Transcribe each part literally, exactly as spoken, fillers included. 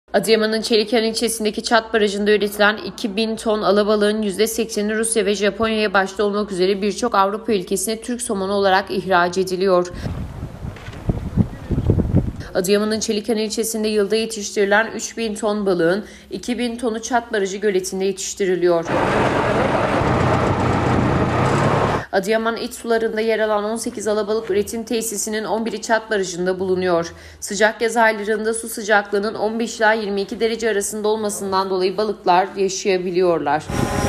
Adıyaman'ın Çelikhan ilçesindeki Çat Barajı'nda üretilen iki bin ton alabalığın yüzde sekseni Rusya ve Japonya'ya başta olmak üzere birçok Avrupa ülkesine Türk somonu olarak ihraç ediliyor. Adıyaman'ın Çelikhan ilçesinde yılda yetiştirilen üç bin ton balığın iki bin tonu Çat Barajı göletinde yetiştiriliyor. Adıyaman iç sularında yer alan on sekiz alabalık üretim tesisinin on biri Çat Barajı'nda bulunuyor. Sıcak yaz aylarında su sıcaklığının on beş ila yirmi iki derece arasında olmasından dolayı balıklar yaşayabiliyorlar.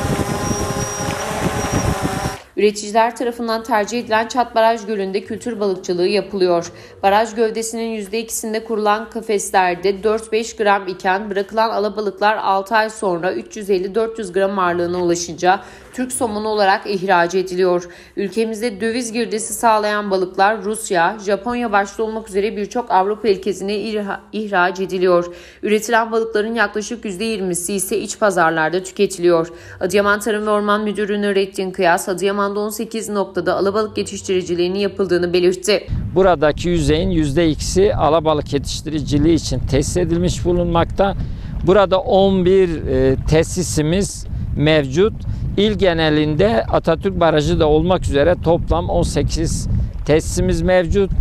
Üreticiler tarafından tercih edilen Çat Baraj Gölü'nde kültür balıkçılığı yapılıyor. Baraj gövdesinin yüzde ikisinde kurulan kafeslerde dört beş gram iken bırakılan alabalıklar altı ay sonra üç yüz elli dört yüz gram ağırlığına ulaşınca Türk somonu olarak ihraç ediliyor. Ülkemizde döviz girdisi sağlayan balıklar Rusya, Japonya başta olmak üzere birçok Avrupa ülkesine ihraç ediliyor. Üretilen balıkların yaklaşık yüzde yirmisi ise iç pazarlarda tüketiliyor. Adıyaman Tarım ve Orman Müdürü Nurettin Kıyas, Adıyaman'da on sekiz noktada alabalık yetiştiriciliğinin yapıldığını belirtti. Buradaki yüzeyin yüzde ikisi alabalık yetiştiriciliği için tesis edilmiş bulunmakta. Burada on bir e, tesisimiz mevcut. İl genelinde Atatürk Barajı da olmak üzere toplam on sekiz tesisimiz mevcut.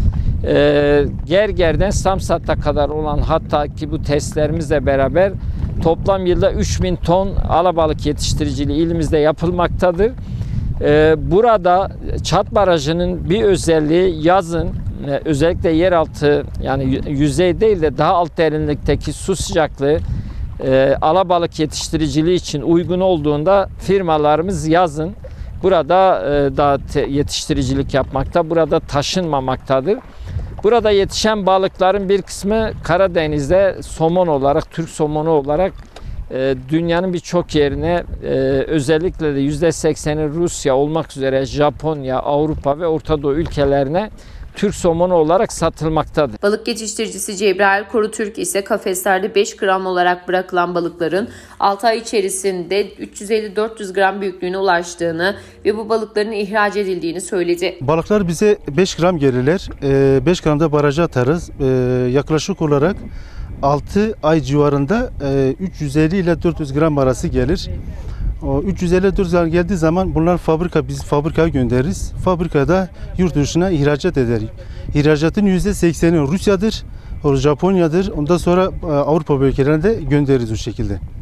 E, Gerger'den Samsat'a kadar olan, hatta ki bu testlerimizle beraber toplam yılda üç bin ton alabalık yetiştiriciliği ilimizde yapılmaktadır. Ee, burada Çat Barajı'nın bir özelliği yazın özellikle yeraltı, yani yüzey değil de daha alt derinlikteki su sıcaklığı e, alabalık yetiştiriciliği için uygun olduğunda firmalarımız yazın burada e, da yetiştiricilik yapmakta, burada taşınmamaktadır. Burada yetişen balıkların bir kısmı Karadeniz'de somon olarak, Türk somonu olarak dünyanın birçok yerine, özellikle de yüzde sekseni Rusya olmak üzere Japonya, Avrupa ve Orta Doğu ülkelerine Türk somonu olarak satılmaktadır. Balık yetiştiricisi Cebrail Korutürk ise kafeslerde beş gram olarak bırakılan balıkların altı ay içerisinde üç yüz elli dört yüz gram büyüklüğüne ulaştığını ve bu balıkların ihraç edildiğini söyledi. Balıklar bize beş gram gelirler. beş gramda baraja atarız. Yaklaşık olarak altı ay civarında üç yüz elli ile dört yüz gram arası gelir. O üç yüz elli dört yüz gram geldiği zaman bunlar fabrika biz fabrikaya göndeririz. Fabrikada yurt dışına ihracat ederiz. İhracatın yüzde sekseni Rusya'dır, Japonya'dır. Ondan sonra Avrupa bölgelerine de göndeririz o şekilde.